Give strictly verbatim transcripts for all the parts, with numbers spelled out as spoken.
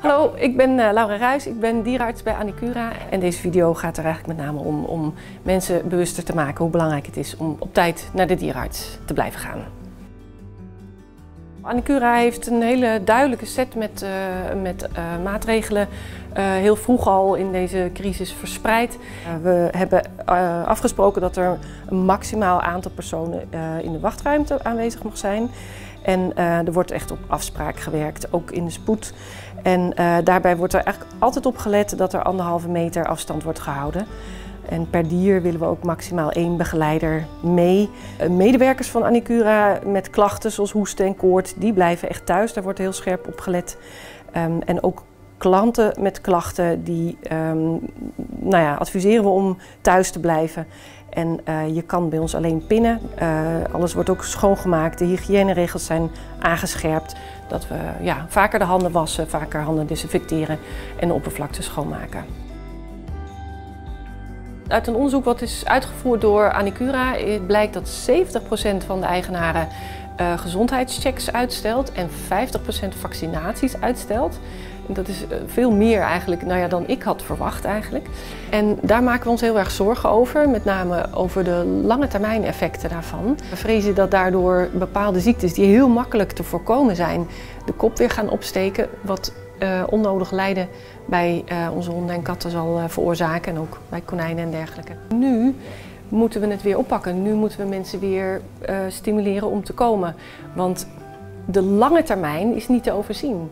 Hallo, ik ben uh, Laura Ruijs, ik ben dierenarts bij Anicura en deze video gaat er eigenlijk met name om, om mensen bewuster te maken hoe belangrijk het is om op tijd naar de dierenarts te blijven gaan. Anicura heeft een hele duidelijke set met, uh, met uh, maatregelen uh, heel vroeg al in deze crisis verspreid. Uh, we hebben uh, afgesproken dat er een maximaal aantal personen uh, in de wachtruimte aanwezig mag zijn. En uh, er wordt echt op afspraak gewerkt, ook in de spoed. En uh, daarbij wordt er eigenlijk altijd op gelet dat er anderhalve meter afstand wordt gehouden. En per dier willen we ook maximaal één begeleider mee. Uh, medewerkers van Anicura met klachten zoals hoesten en koorts, die blijven echt thuis. Daar wordt heel scherp op gelet. Um, en ook klanten met klachten, die um, nou ja, adviseren we om thuis te blijven. En uh, je kan bij ons alleen pinnen. Uh, alles wordt ook schoongemaakt. De hygiëneregels zijn aangescherpt. Dat we ja, vaker de handen wassen, vaker handen desinfecteren en de oppervlakte schoonmaken. Uit een onderzoek wat is uitgevoerd door Anicura blijkt dat zeventig procent van de eigenaren uh, gezondheidschecks uitstelt en vijftig procent vaccinaties uitstelt. En dat is veel meer eigenlijk nou ja, dan ik had verwacht eigenlijk. En daar maken we ons heel erg zorgen over, met name over de lange termijn effecten daarvan. We vrezen dat daardoor bepaalde ziektes die heel makkelijk te voorkomen zijn, de kop weer gaan opsteken, wat uh, onnodig lijden bij uh, onze honden en katten zal uh, veroorzaken en ook bij konijnen en dergelijke. Nu moeten we het weer oppakken. Nu moeten we mensen weer uh, stimuleren om te komen, want de lange termijn is niet te overzien.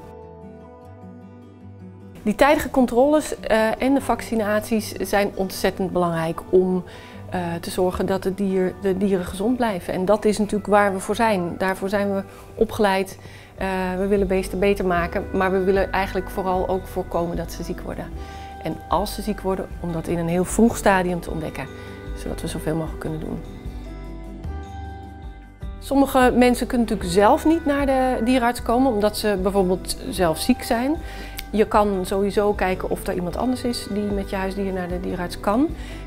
Die tijdige controles uh, en de vaccinaties zijn ontzettend belangrijk om uh, te zorgen dat de, dier, de dieren gezond blijven. En dat is natuurlijk waar we voor zijn. Daarvoor zijn we opgeleid. Uh, we willen beesten beter maken, maar we willen eigenlijk vooral ook voorkomen dat ze ziek worden. En als ze ziek worden, om dat in een heel vroeg stadium te ontdekken, zodat we zoveel mogelijk kunnen doen. Sommige mensen kunnen natuurlijk zelf niet naar de dierenarts komen, omdat ze bijvoorbeeld zelf ziek zijn. Je kan sowieso kijken of er iemand anders is die met je huisdier naar de dierenarts kan.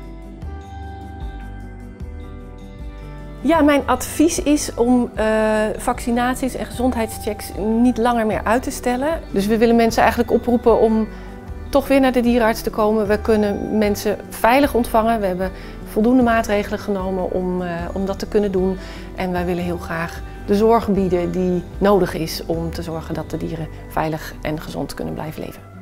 Ja, mijn advies is om uh, vaccinaties en gezondheidschecks niet langer meer uit te stellen. Dus we willen mensen eigenlijk oproepen om toch weer naar de dierenarts te komen. We kunnen mensen veilig ontvangen. We hebben voldoende maatregelen genomen om, uh, om dat te kunnen doen. En wij willen heel graag de zorg bieden die nodig is om te zorgen dat de dieren veilig en gezond kunnen blijven leven.